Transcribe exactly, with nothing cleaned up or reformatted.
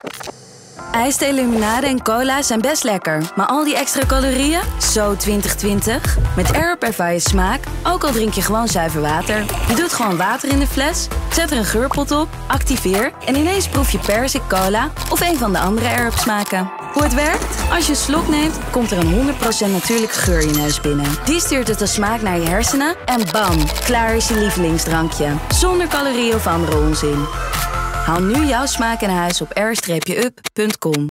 IJsthee, limonade en cola zijn best lekker. Maar al die extra calorieën? Zo twintig twintig. Met Airup ervaar je smaak, ook al drink je gewoon zuiver water. Je doet gewoon water in de fles, zet er een geurpot op, activeer... en ineens proef je persik, cola of een van de andere Airup smaken. Hoe het werkt? Als je een slok neemt, komt er een honderd procent natuurlijke geur in je neus binnen. Die stuurt het als smaak naar je hersenen en bam, klaar is je lievelingsdrankje. Zonder calorieën of andere onzin. Haal nu jouw smaak in huis op air up punt com.